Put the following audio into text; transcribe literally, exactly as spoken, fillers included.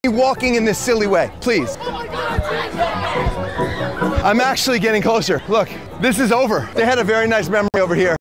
walking in this silly way, please. I'm actually getting closer. Look, this is over. They had a very nice memory over here.